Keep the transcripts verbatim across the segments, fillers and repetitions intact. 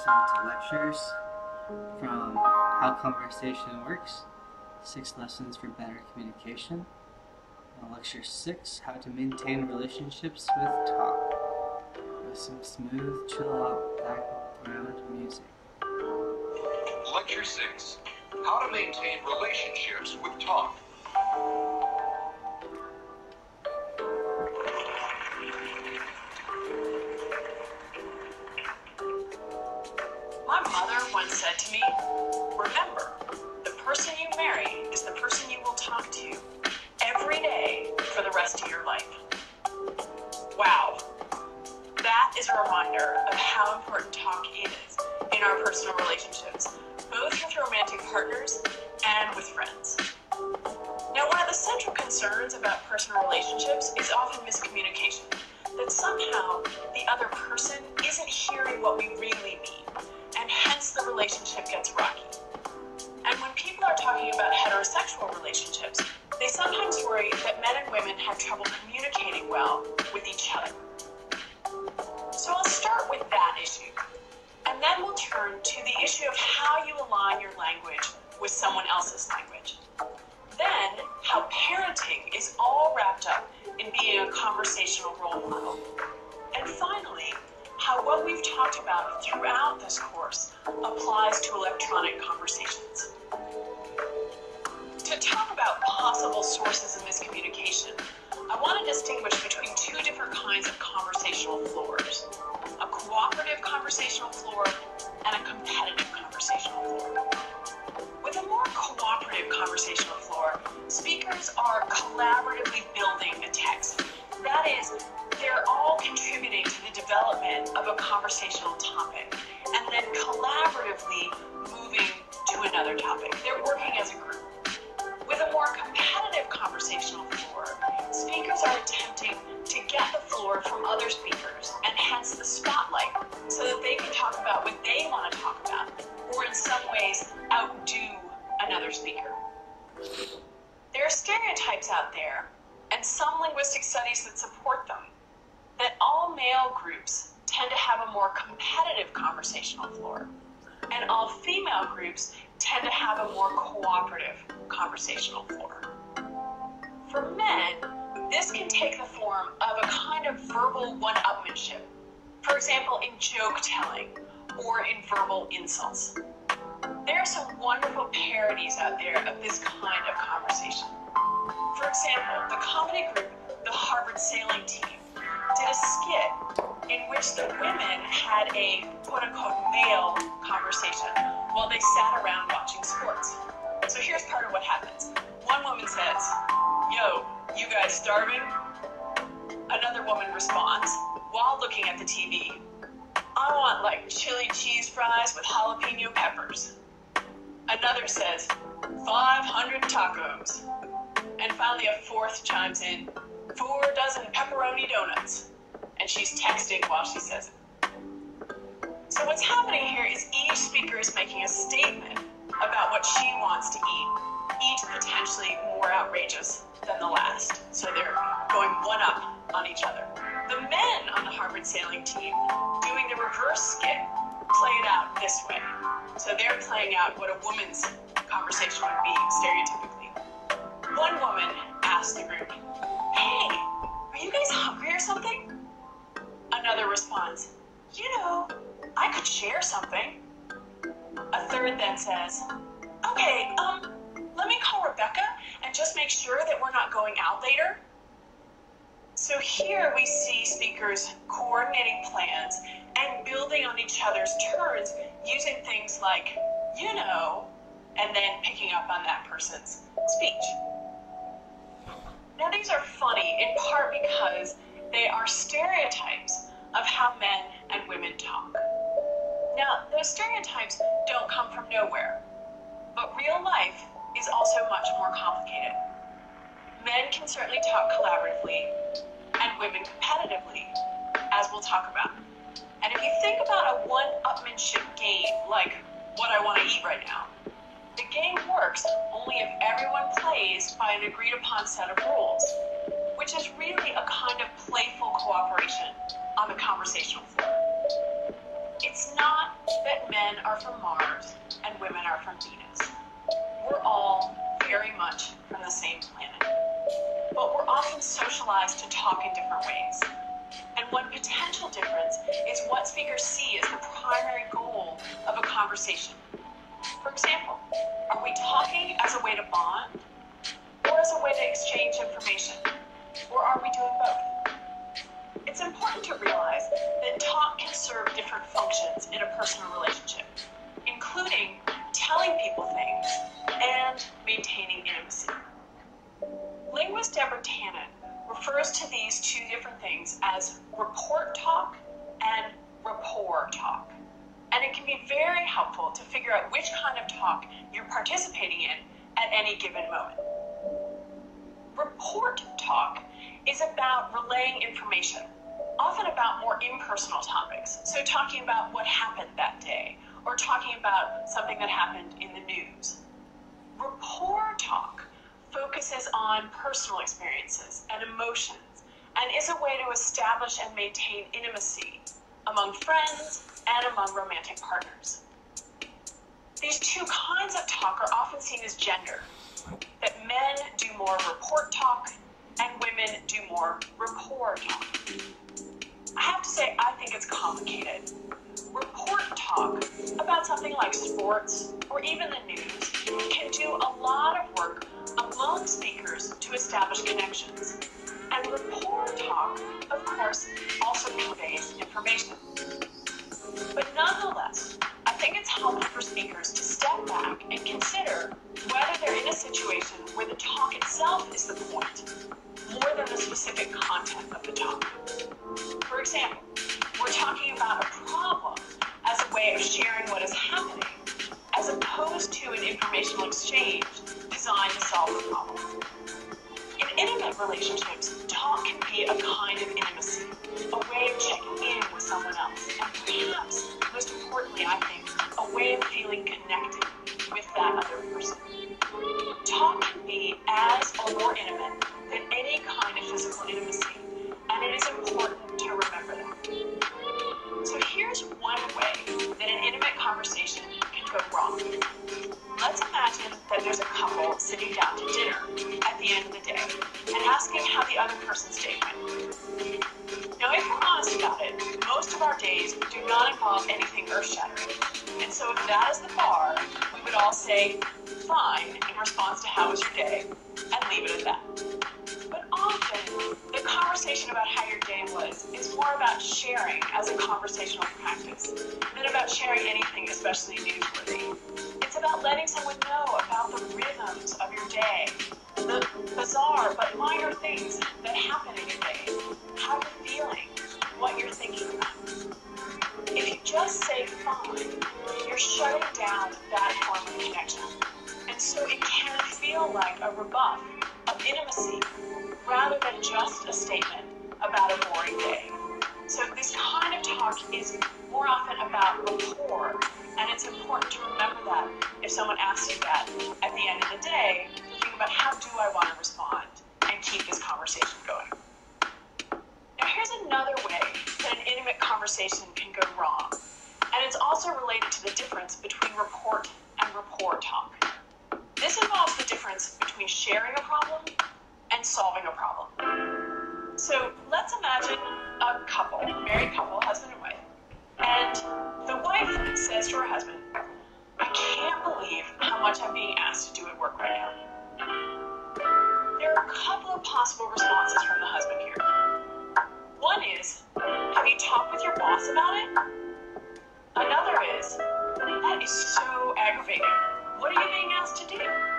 listen to lectures from How Conversation Works, Six Lessons for Better Communication. Uh, lecture six, How to Maintain Relationships with Talk, with some smooth, chill-out background music. Lecture six, How to Maintain Relationships with Talk. My mother once said to me, remember, the person you marry is the person you will talk to every day for the rest of your life. Wow. That is a reminder of how important talk is in our personal relationships, both with romantic partners and with friends. Now, one of the central concerns about personal relationships is often miscommunication, that somehow the other person isn't hearing what we really mean, and hence the relationship gets rocky. And when people are talking about heterosexual relationships, they sometimes worry that men and women have trouble communicating well with each other. So I'll start with that issue, and then we'll turn to the issue of how you align your language with someone else's language. Then, how parenting is all wrapped up in being a conversational role model. And finally, how what we've talked about throughout this course applies to electronic conversations. To talk about possible sources of miscommunication, I want to distinguish between two different kinds of conversational floors: a cooperative conversational floor and a competitive conversational floor. With a more cooperative conversational floor, speakers are collaboratively building the text. That is, they're all contributing to the development of a conversational topic and then collaboratively moving to another topic. They're working as a group. With a more competitive conversational floor, speakers are attempting to get the floor from other speakers and hence the spotlight so that they can talk about what they want to talk about, or in some ways outdo another speaker. There are stereotypes out there, and some linguistic studies that support them, that all male groups tend to have a more competitive conversational floor, and all female groups tend to have a more cooperative conversational floor. For men, this can take the form of a kind of verbal one-upmanship, for example, in joke telling or in verbal insults. There are some wonderful parodies out there of this kind of conversation. For example, the comedy group, the Harvard Sailing Team, did a skit in which the women had a quote-unquote male conversation while they sat around watching sports. So here's part of what happens. One woman says, "Yo, you guys starving?" Another woman responds, while looking at the T V, "I want like chili cheese fries with jalapeno peppers." Another says, five hundred tacos. And finally a fourth chimes in, four dozen pepperoni donuts. And she's texting while she says it. So what's happening here is each speaker is making a statement about what she wants to eat, each potentially more outrageous than the last. So they're going one up on each other. The men on the Harvard Sailing Team, doing the reverse skit, play it out this way. So they're playing out what a woman's conversation would be stereotypically. One woman asked the group, "Hey, are you guys hungry or something?" Another responds, "You know, I could share something." A third then says, "Okay, um, let me call Rebecca and just make sure that we're not going out later." So here we see speakers coordinating plans and building on each other's turns using things like, "you know," and then picking up on that person's speech. Now these are funny in part because they are stereotypes of how men and women talk. Now, those stereotypes don't come from nowhere, but real life is also much more complicated. Men can certainly talk collaboratively, and women competitively, as we'll talk about. And if you think about a one-upmanship game, like what I want to eat right now, the game works only if everyone plays by an agreed-upon set of rules, which is really a kind of playful cooperation on the conversational floor. It's not that men are from Mars and women are from Venus. We're all very much from the same planet, but we're often socialized to talk in different ways. And one potential difference is what speakers see as the primary goal of a conversation. For example, are we talking as a way to bond, or as a way to exchange information, or are we doing both? It's important to realize that talk can serve different functions in a personal relationship, including telling people things and maintaining intimacy. Linguist Deborah Tannen refers to these two different things as report talk and rapport talk. And it can be very helpful to figure out which kind of talk you're participating in at any given moment. Report talk is about relaying information, often about more impersonal topics. So talking about what happened that day, or talking about something that happened in the news. Rapport talk focuses on personal experiences and emotions, and is a way to establish and maintain intimacy among friends and among romantic partners. These two kinds of talk are often seen as gender, that men do more report talk and women do more rapport talk. I have to say, I think it's complicated. Report talk about something like sports or even the news can do a lot of work among speakers to establish connections. And rapport talk, of course, also conveys information. But nonetheless, I think it's helpful for speakers to step back and consider whether they're in a situation where the talk itself is the point, more than the specific content of the talk. For example, we're talking about a problem as a way of sharing what is happening, as opposed to an informational exchange designed to solve the problem. In intimate relationships, talk can be a kind of intimacy, a way of checking in with someone else, and perhaps, most importantly, I think, a way of feeling connected with that other person. Talk can be as or more intimate than any kind of physical intimacy, and it is important to remember that. So here's one way that an intimate conversation can go wrong. Let's imagine that there's a couple sitting down to dinner at the end of the day and asking how the other person's day went. Now, if we're honest about it, most of our days do not involve anything earth-shattering. And so if that is the bar, we would all say, fine, in response to how was your day, and leave it at that. But often, the conversation about how your day was is more about sharing as a conversational practice than about sharing anything especially newsworthy. It's about letting someone know about the rhythms of your day, the bizarre but minor things that happen in your day, how you're feeling, what you're thinking about. If you just say fine, you're shutting down that form of connection. And so it can feel like a rebuff of intimacy rather than just a statement about a boring day. So this kind of talk is more often about rapport, and it's important to remember that if someone asks you that at the end of the day, to think about how do I want to respond and keep this conversation going. Now here's another way that an intimate conversation can go wrong, and it's also related to the difference between report and rapport talk. This involves the difference between sharing a problem and solving a problem. So let's imagine a couple, a married couple, husband and wife, and the wife says to her husband, I can't believe how much I'm being asked to do at work right now. There are a couple of possible responses from the husband here. One is, have you talked with your boss about it? Another is, that is so aggravating. What are you being asked to do?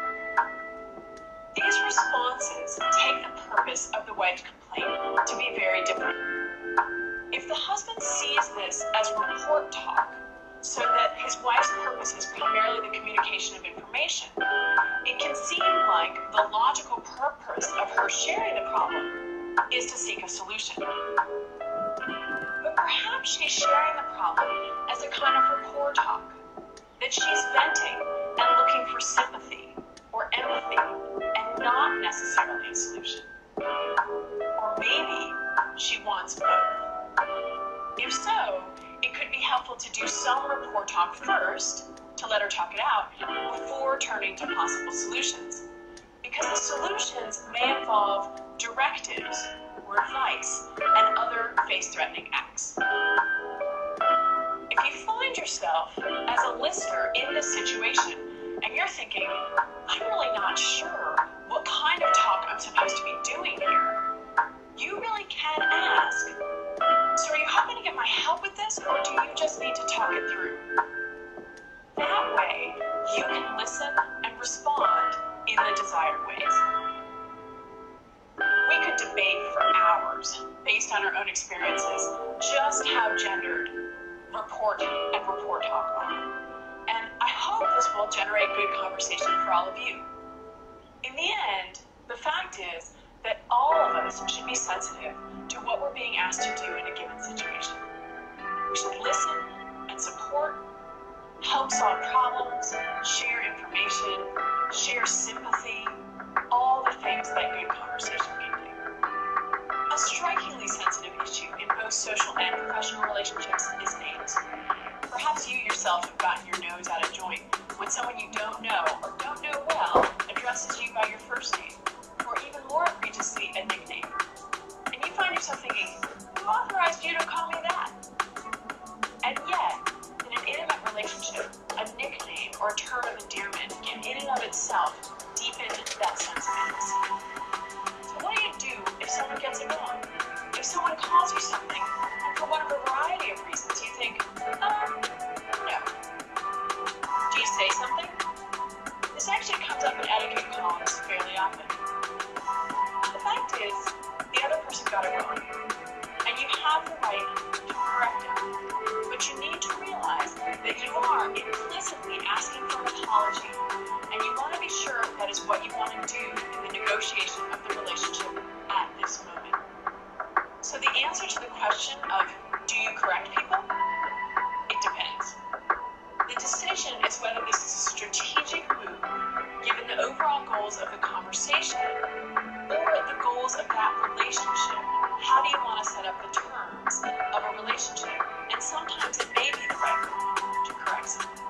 These responses take the purpose of the wife's complaint to be very different. If the husband sees this as report talk, so that his wife's purpose is primarily the communication of information, it can seem like the logical purpose of her sharing the problem is to seek a solution. But perhaps she's sharing the problem as a kind of rapport talk, that she's venting and looking for sympathy or empathy and not necessarily a solution. Or maybe she wants both. If so, it could be helpful to do do some rapport talk first to let her talk it out before turning to possible solutions. Because the solutions may involve directives or advice and other face-threatening acts. If you find yourself as a listener in this situation and you're thinking, I'm really not sure what kind of talk I'm supposed to be doing here, you really can ask, so are you hoping to get my help with this, or do you just need to talk it through? That way, you can listen and respond in the desired ways. We could debate for hours, based on our own experiences, just how gendered report and rapport talk are. And I hope this will generate good conversation for all of you. In the end, the fact is that all of us should be sensitive to what we're being asked to do in a given situation. We should listen and support, help solve problems, share information, share sympathy, all the things that good conversation can do. A strikingly sensitive issue in both social and professional relationships is names. Perhaps you yourself have gotten your nose out of joint when someone you don't know or don't know well addresses you by your first name, or even more egregiously, a nickname. And you find yourself thinking, who authorized you to call me that? And yet, in an intimate relationship, a nickname or a term of endearment can in and of itself deepen that sense of intimacy. So what do you do if someone gets it wrong? If someone calls you something, and for one variety of reasons you think, um, no. Do you say something? This actually comes up in etiquette columns fairly often. The fact is, the other person got it wrong, and you have the right to correct it. But you need to realize that you are implicitly asking for an apology, and you want to be sure that is what you want to do in the negotiation of the relationship at this moment. So the answer to the question of, do you correct people? It depends. The decision is whether this is a strategic move, given the overall goals of the conversation, or the goals of that relationship. How do you want to set up the terms of a relationship? And sometimes it may be the right move to correct something.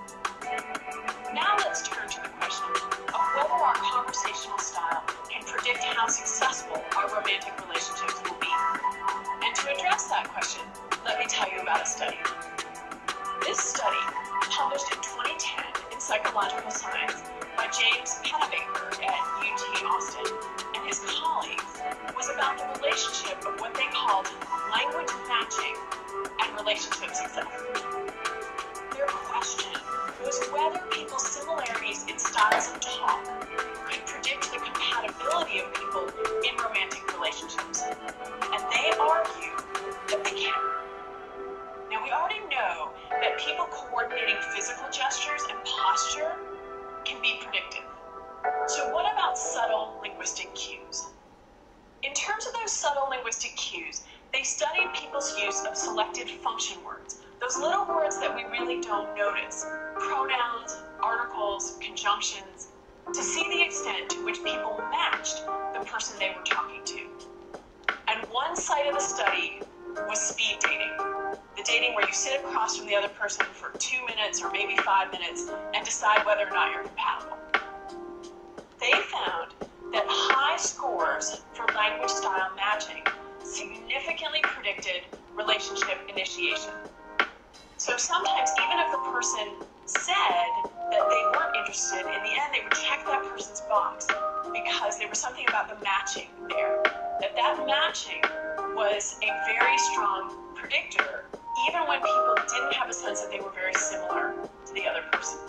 Now let's turn to the question of whether our conversational style can predict how successful our romantic relationships will be. And to address that question, let me tell you about a study. This study, published in twenty ten in Psychological Science by James Pennebaker at U T Austin and his colleagues, was about the relationship of what they called language matching and relationship success. Their question was whether people's similarities in styles of talk could predict the compatibility of people in romantic relationships. And they argue that they can. Now, we already know that people coordinating physical gestures and posture can be predictive. So what about subtle linguistic cues? In terms of those subtle linguistic cues, they studied people's use of selected function words, those little words that we really don't notice, pronouns, articles, conjunctions, to see the extent to which people matched the person they were talking to. And one side of the study was speed dating. The dating where you sit across from the other person for two minutes or maybe five minutes and decide whether or not you're compatible. They found that high scores for language style matching significantly predicted relationship initiation. So sometimes even if the person said that they weren't interested, in the end they would check that person's box because there was something about the matching there. That that matching was a very strong predictor, even when people didn't have a sense that they were very similar to the other person.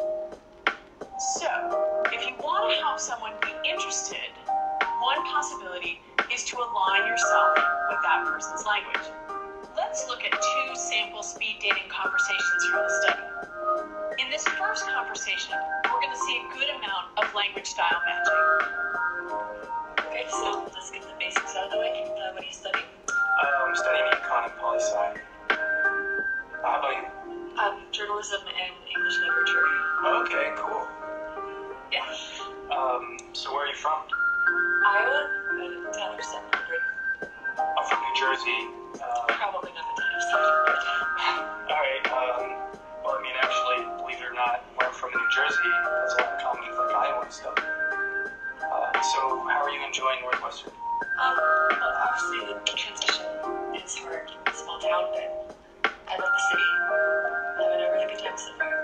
So, if you want to help someone be interested, one possibility is to align yourself with that person's language. Let's look at two sample speed dating conversations from the study. In this first conversation, we're going to see a good amount of language style matching. Okay, so let's get the basics out of the way. Uh, what are you studying? Uh, I'm studying econ and poli-sci. Uh, how about you? Um, journalism and English literature. Okay, cool. Yeah. Um, so where are you from? Iowa, uh, town of seven hundred. I'm from New New Jersey. Uh, Probably not the dentist. all right. Um, well, I mean, actually, believe it or not, where I'm from in New Jersey, has a lot in common with like Iowa and stuff. Uh, so, how are you enjoying Northwestern? Um, well, obviously the transition is hard. Small town, but I love the city. Having a really good time so far.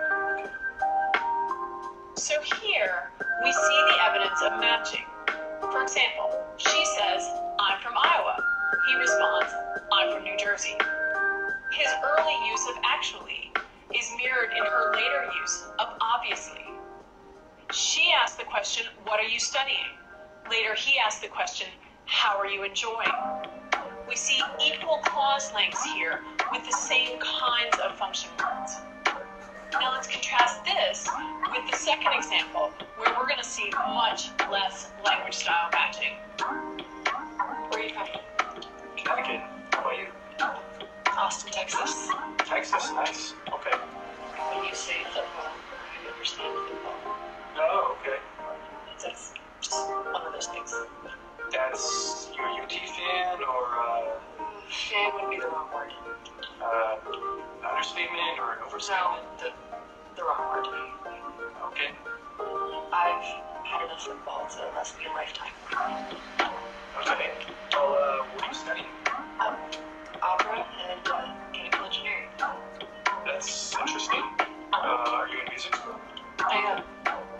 So here, we see the evidence of matching. For example, she says, I'm from Iowa. He responds, I'm from New Jersey. His early use of actually is mirrored in her later use of obviously. She asked the question, what are you studying? Later, he asked the question, how are you enjoying? We see equal clause lengths here with the same kinds of function words. Now let's contrast this with the second example, where we're going to see much less language style matching. Where are you from? Connecticut. How about you? Austin, Texas. Texas. Nice. Okay. When you say football, I understand football. Oh, okay. That's just one of those things. That's you're a U T fan or uh, Fan would be the wrong word. uh, an understatement or an No, overstatement? the, the wrong word. Okay. I've had enough football to last me a lifetime. Okay. Well, uh, what are you studying? Um, opera and uh, chemical engineering. That's interesting. Uh, are you in music school? I am.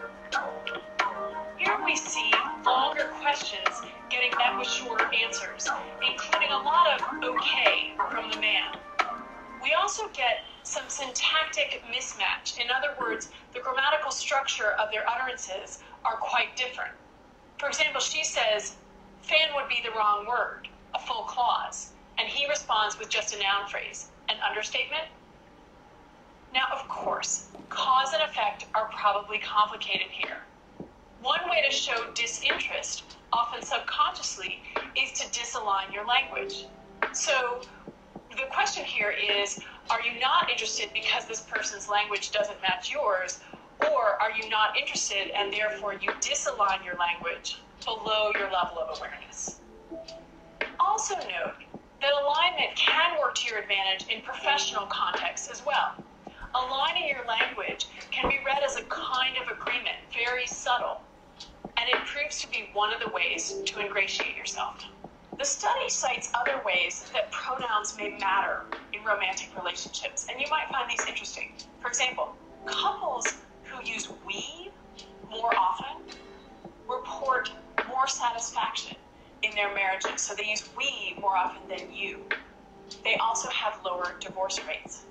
Here we see longer questions getting met with shorter answers, including a lot of okay from the man. We also get some syntactic mismatch. In other words, the grammatical structure of their utterances are quite different. For example, she says, fan would be the wrong word, a full clause, and he responds with just a noun phrase, an understatement. Now, of course, cause and effect are probably complicated here. One way to show disinterest, often subconsciously, is to disalign your language. So the question here is, are you not interested because this person's language doesn't match yours, or are you not interested and therefore you disalign your language below your level of awareness? Also note that alignment can work to your advantage in professional contexts as well. Aligning your language can be read as a kind of agreement, very subtle, and it proves to be one of the ways to ingratiate yourself. The study cites other ways that pronouns may matter in romantic relationships, and you might find these interesting. For example, couples who use we more often report more satisfaction in their marriages, so they use we more often than you. They also have lower divorce rates.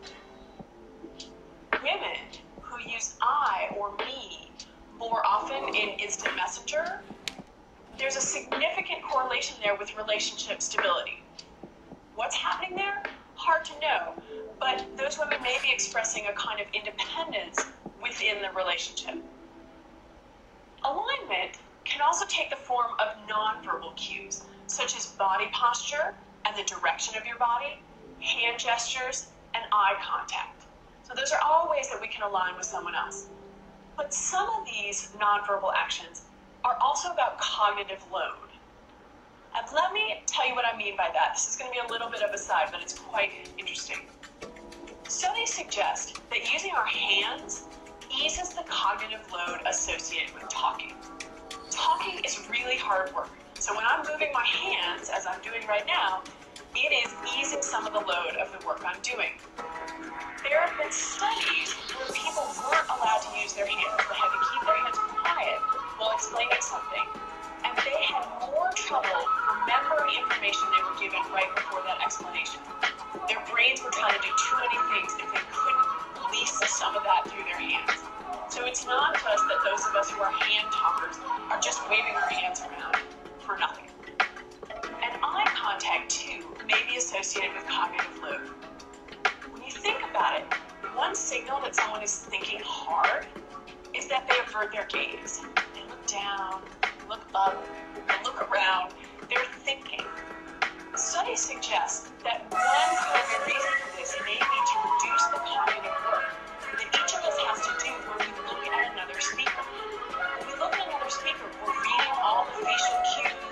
Women who use I or me more often in instant messenger, there's a significant correlation there with relationship stability. What's happening there? Hard to know, but those women may be expressing a kind of independence within the relationship. Alignment can also take the form of nonverbal cues, such as body posture and the direction of your body, hand gestures, and eye contact. So those are all ways that we can align with someone else. But some of these nonverbal actions are also about cognitive load. And let me tell you what I mean by that. This is going to be a little bit of a side, but it's quite interesting. Studies suggest that using our hands eases the cognitive load associated with talking. Talking is really hard work. So when I'm moving my hands, as I'm doing right now, it is easing some of the load of the work I'm doing. There have been studies where people weren't allowed to use their hands. They had to keep their hands quiet while explaining something. And they had more trouble remembering information they were given right before that explanation. Their brains were trying to do too many things if they couldn't release some of that through their hands. So it's not just that those of us who are hand talkers are just waving our hands around for nothing. And eye contact, too, may be associated with cognitive load. When you think about it, one signal that someone is thinking hard is that they avert their gaze. They look down, look up, they look around. They're thinking. Studies suggest that one primary reason for this may be to reduce the cognitive work that each of us has to do when we look at another speaker. When we look at another speaker, we're reading all the facial cues,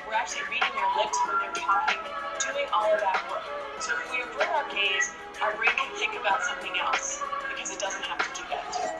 we're actually reading their lips when they're talking, doing all of that work. So if we avert our gaze, our brain can think about something else because it doesn't have to do that too.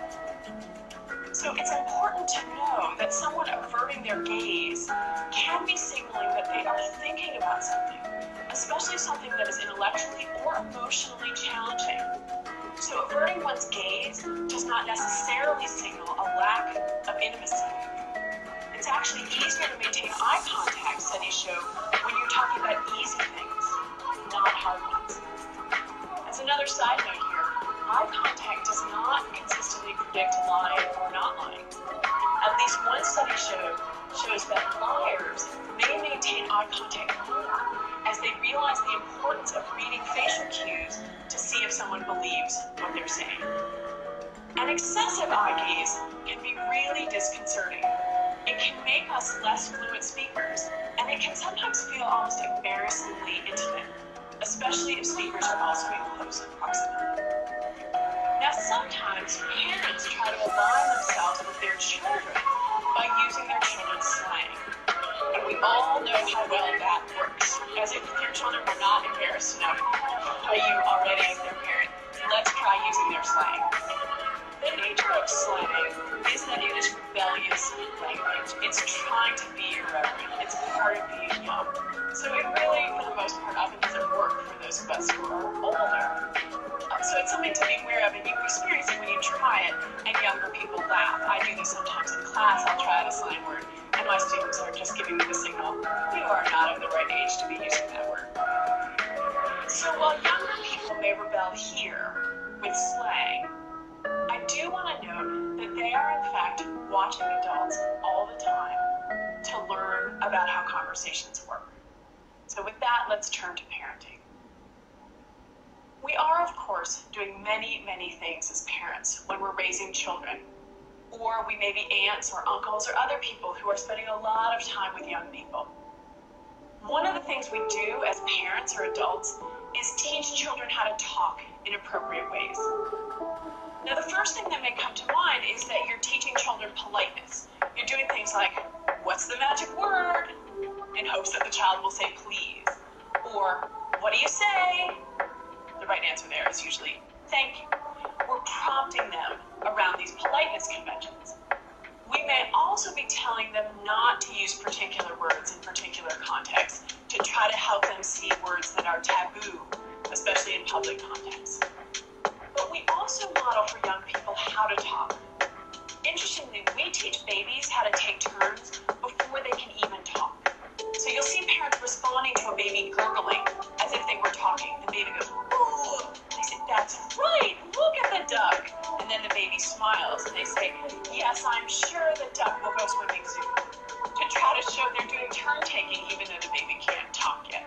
So it's important to know that someone averting their gaze can be signaling that they are thinking about something, especially something that is intellectually or emotionally challenging. So averting one's gaze does not necessarily signal a lack of intimacy. It's actually easier to maintain eye contact, studies show, when you're talking about easy things, not hard ones. As another side note here, eye contact does not consistently predict lying or not lying. At least one study showed, shows that liars may maintain eye contact more as they realize the importance of reading facial cues to see if someone believes what they're saying. And excessive eye gaze can be really disconcerting. It can make us less fluent speakers, and it can sometimes feel almost embarrassingly intimate, especially if speakers are also in close proximity. Now, sometimes parents try to align themselves with their children by using their children's slang. And we all know how well that works. As if your children were not embarrassed enough by you already as their parent, let's try using their slang. The nature of slang is that it is rebellious language. It's trying to be irreverent. It's part of being young. So it really, for the most part, often doesn't work for those of us who are older. Um, so it's something to be aware of, and you experience it when you try it, and younger people laugh. I do this sometimes in class. I'll try a slang word, and my students are just giving me the signal, you are not of the right age to be using that word. So while younger people may rebel here with slang, I do want to note that they are in fact watching adults all the time to learn about how conversations work. So with that, let's turn to parenting. We are, of course, doing many, many things as parents when we're raising children. Or we may be aunts or uncles or other people who are spending a lot of time with young people. One of the things we do as parents or adults is teach children how to talk in appropriate ways. Now, the first thing that may come to mind is that you're teaching children politeness. You're doing things like, what's the magic word? In hopes that the child will say please. Or, what do you say? The right answer there is usually, thank you. We're prompting them around these politeness conventions. We may also be telling them not to use particular words in particular contexts to try to help them see words that are taboo, especially in public contexts. But we also model for young people how to talk. Interestingly, we teach babies how to take turns before they can even talk. So you'll see parents responding to a baby gurgling as if they were talking. The baby goes, ooh. They say, that's right, look at the duck. And then the baby smiles and they say, yes, I'm sure the duck will go swimming soon. To try to show they're doing turn taking even though the baby can't talk yet.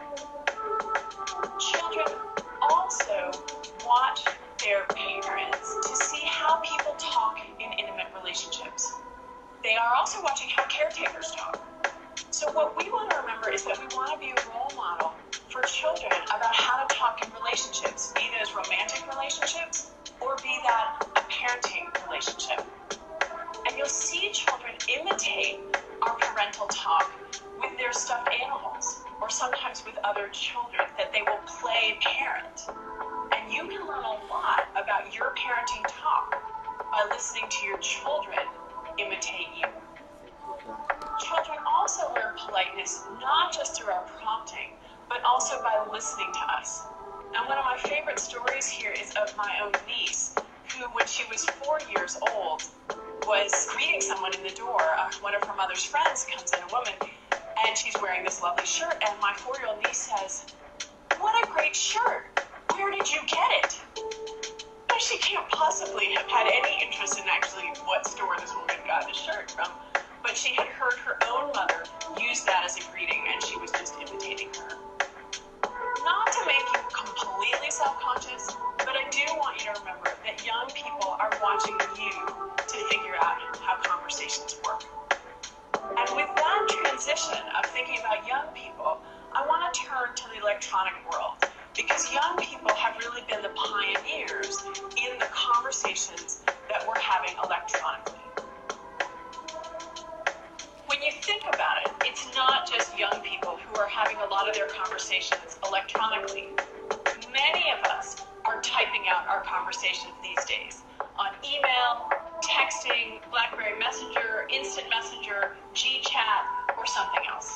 Children also watch their parents to see how people talk in intimate relationships. They are also watching how caretakers talk. So what we want to remember is that we want to be a role model for children about how to talk in relationships, be those romantic relationships or be that a parenting relationship. And you'll see children imitate our parental talk with their stuffed animals or sometimes with other children that they will play parent. And you can learn a lot about your parenting talk by listening to your children imitate you. Children also learn politeness not just through our prompting, but also by listening to us. And one of my favorite stories here is of my own niece, who, when she was four years old, was greeting someone in the door. Uh, one of her mother's friends comes in, a woman, and she's wearing this lovely shirt, and my four-year-old niece says, "What a great shirt! Where did you get it?" Now, she can't possibly have had any interest in actually what store this woman got the shirt from, but she had heard her own mother use that as a greeting, and she was just imitating her. Not to make you completely self-conscious, but I do want you to remember that young people are watching you to figure out how conversations work. And with that transition of thinking about young people, I want to turn to the electronic world, because young people have really been the pioneers in the conversations that we're having electronically. When when you think about it, it's not just young people who are having a lot of their conversations electronically. Many of us are typing out our conversations these days on email, texting, BlackBerry Messenger, Instant Messenger, GChat, or something else.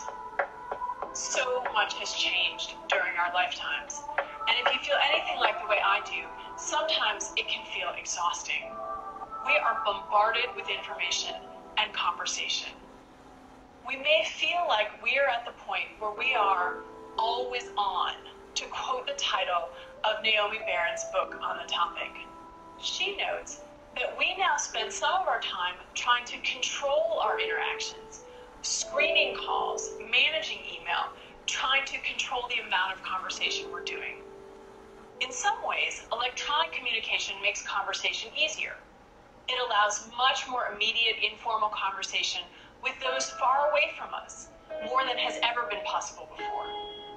So much has changed during our lifetimes. And if you feel anything like the way I do, sometimes it can feel exhausting. We are bombarded with information and conversation. We may feel like we're at the point where we are always on, to quote the title of Naomi Barron's book on the topic. She notes that we now spend some of our time trying to control our interactions, screening calls, managing email, trying to control the amount of conversation we're doing. In some ways, electronic communication makes conversation easier. It allows much more immediate, informal conversation with those far away from us, more than has ever been possible before.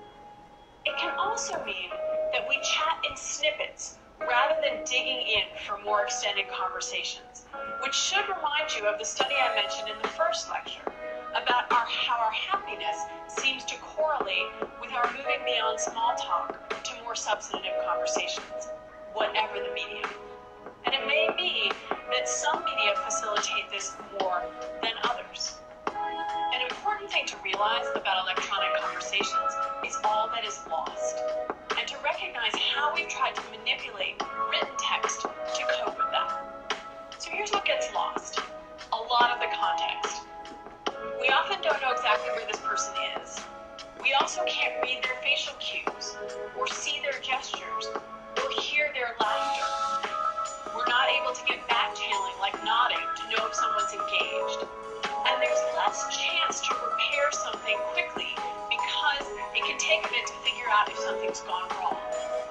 It can also mean that we chat in snippets rather than digging in for more extended conversations, which should remind you of the study I mentioned in the first lecture about our, how our happiness seems to correlate with our moving beyond small talk to more substantive conversations, whatever the medium. And it may be that some media facilitate this more than others. An important thing to realize about electronic conversations is all that is lost, and to recognize how we've tried to manipulate written text to cope with that. So here's what gets lost: a lot of the context. We often don't know exactly where this person is. We also can't read their facial cues, or see their gestures, or hear their laughter. We're not able to get back channeling like nodding to know if someone's engaged. And there's less chance to repair something quickly because it can take a bit to figure out if something's gone wrong.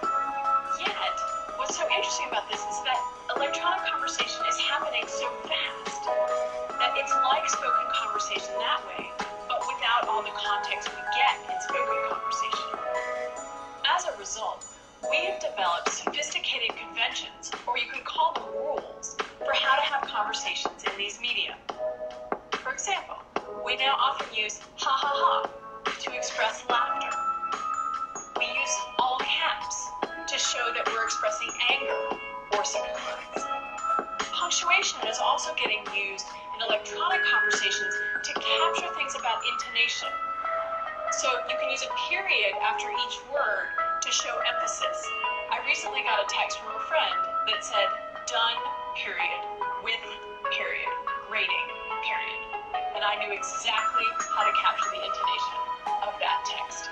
Yet, what's so interesting about this is that electronic conversation is happening so fast that it's like spoken conversation that way, but without all the context we get in spoken conversation. As a result, we have developed sophisticated conventions, or you could call them rules, for how to have conversations in these media. For example, we now often use ha ha ha to express laughter. We use all caps to show that we're expressing anger or surprise. Punctuation is also getting used in electronic conversations to capture things about intonation. So you can use a period after each word to show emphasis. I recently got a text from a friend that said, done, period, with, period, grading, period. And I knew exactly how to capture the intonation of that text.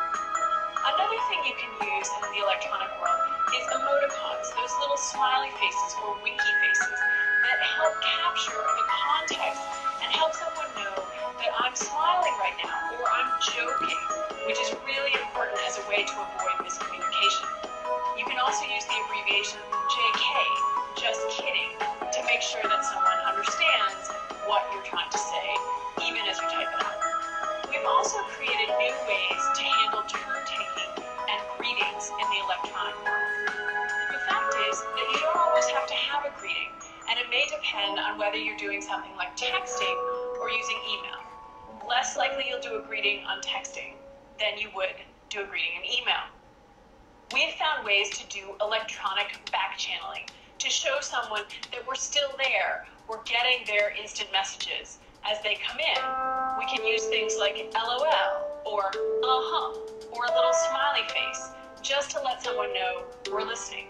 Another thing you can use in the electronic world is emoticons, those little smiley faces or winky faces that help capture the context and help someone know that I'm smiling right now or I'm joking, which is really important as a way to avoid miscommunication. You can also use the abbreviation J K, just kidding, to make sure that someone understands what you're trying to say, even as you type it out. We've also created new ways to handle turn-taking and greetings in the electronic world. The fact is that you don't always have to have a greeting, and it may depend on whether you're doing something like texting or using email. Less likely you'll do a greeting on texting than you would do a greeting in email. We've found ways to do electronic back-channeling to show someone that we're still there, we're getting their instant messages as they come in. We can use things like LOL or uh-huh or a little smiley face just to let someone know we're listening.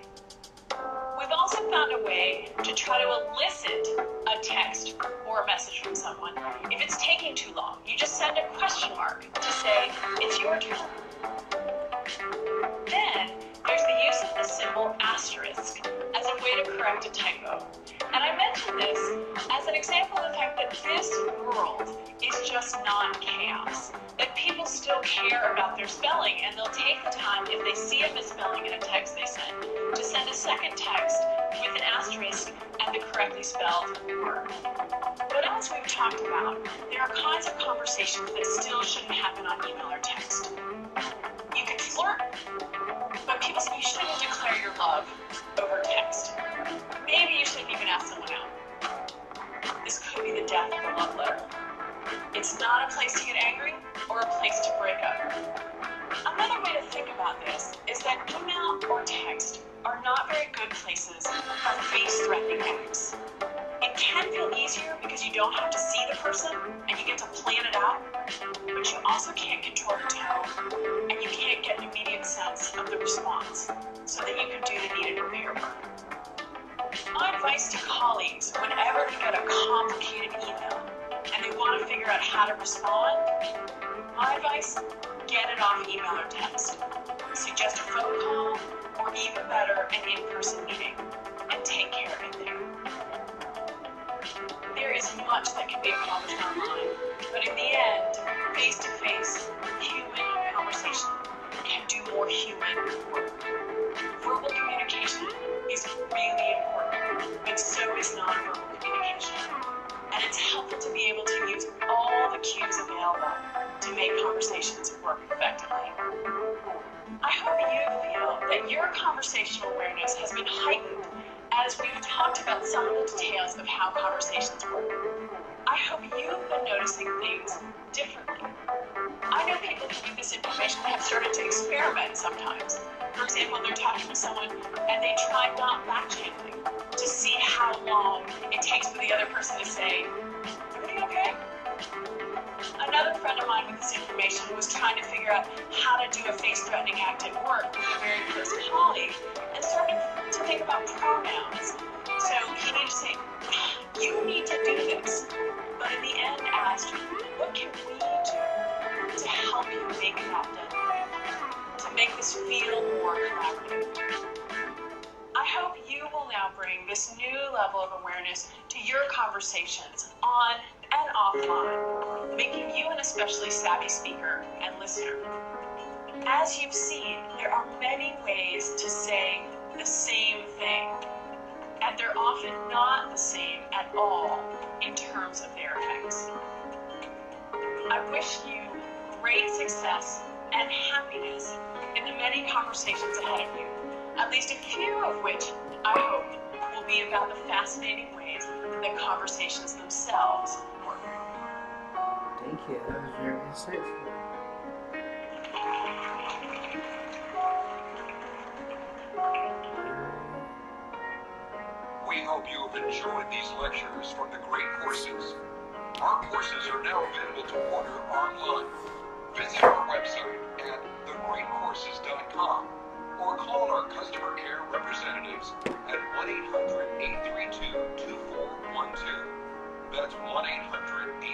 We've also found a way to try to elicit a text or a message from someone. If it's taking too long, you just send a question mark to say, it's your turn. Then, there's the use of the symbol asterisk as a way to correct a typo. And I mention this as an example of the fact that this world is just not chaos. That people still care about their spelling, and they'll take the time, if they see a misspelling in a text they send, to send a second text with an asterisk and the correctly spelled word. But as we've talked about, there are kinds of conversations that still shouldn't happen on email or text. You can flirt, but people say you shouldn't declare your love over text. Maybe you shouldn't even ask someone out. This could be the death of a love letter. It's not a place to get angry or a place to break up. Another way to think about this is that email or text are not very good places for face-threatening acts. It can feel easier because you don't have to see the person and you get to plan it out, but you also can't control the tone and you can't get an immediate sense of the response so that you can do the needed repair work. My advice to colleagues whenever they get a complicated email and they want to figure out how to respond, my advice, get it off email or text. Suggest a phone call or even better, an in-person meeting, and take care of it there. There is much that can be accomplished online, but in the end, face-to-face, human conversation can do more human work. Verbal communication is really important, but so is nonverbal communication. And it's helpful to be able to use all the cues available to make conversations work effectively. I hope you feel that your conversational awareness has been heightened as we've talked about some of the details of how conversations work. I hope you've been noticing things differently. I know people who need this information have started to experiment sometimes. For example, they're talking to someone and they try not back-channeling to see how long it takes for the other person to say, "Everything okay?" Another friend of mine with this information was trying to figure out how to do a face-threatening act at work with a very close colleague and started to think about pronouns. So he needed to say, "You need to do this," but in the end asked, "What can we do to help you make that deadline, to make this feel more collaborative?" I hope you will now bring this new level of awareness to your conversations on and offline, making you an especially savvy speaker and listener. As you've seen, there are many ways to say the same thing, and they're often not the same at all in terms of their effects. I wish you great success and happiness in the many conversations ahead of you, at least a few of which I hope will be about the fascinating ways that conversations themselves work. Thank you. That was very insightful. We hope you have enjoyed these lectures from the Great Courses. Our courses are now available to order online. Visit our website at the great courses dot com or call our customer care representatives at one eight hundred, eight three two, two four one two. That's one eight hundred, eight three two, two four one two.